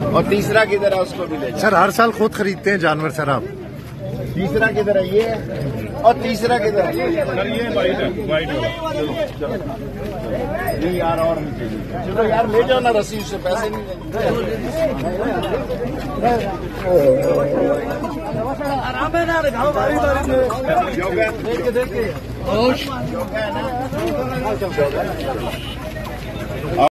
और तीसरा किधर है, उसको भी ले जाओ। सर हर साल खुद खरीदते हैं जानवर सर आप? तीसरा किधर है, ये है। और तीसरा किधर है? सर ये वाइट है, वाइट ये यार और नहीं चाहिए। चलो यार ले जाओ ना, रस्सी उससे पैसे नहीं आराम है ना, दिखाओ बारी बारी में। देख के